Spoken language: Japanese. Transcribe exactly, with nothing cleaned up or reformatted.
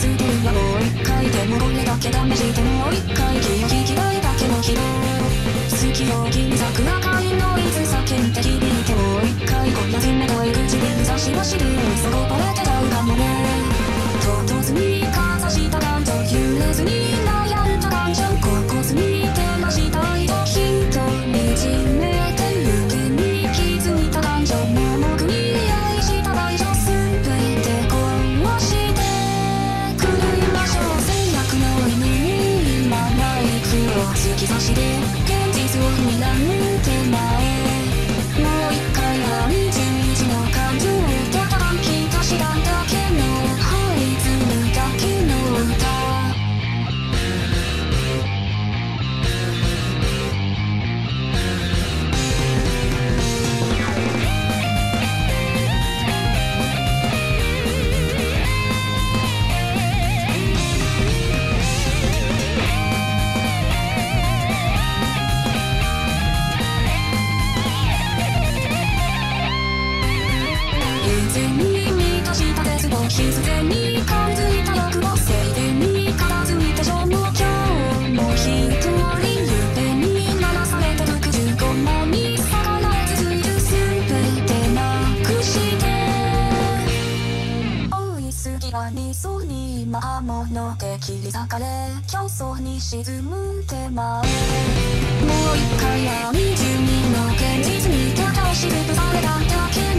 捨てるわもう一回でもこれだけ試してもう一回気を引きたいだけの人好きよ君桜会のいつ叫んで響いてもう一回こやつめとえ唇差しのしるそこぼれてちゃうかもね唐突にかざした感情揺れずに悩んだ感情ここずに照らしたいと人にじめてる手に気づいた感情盲目に愛した大丈夫全て壊してくれましょう制約の犬に今マイクを突き刺して現実を睨む手前もう一回はにじゅういちの感情をただき出しただけの這いずるだけの歌偶然に満たした絶望必然に感づいた欲望静電に片付いた情も今日も一人夢に鳴らされてろくじゅうごまんに逆らえ続いる全てなくして追いすぎは理想に魔物で切り裂かれ競争に沈む手前もう一回はにじゅうにの現実にただしるとされただけ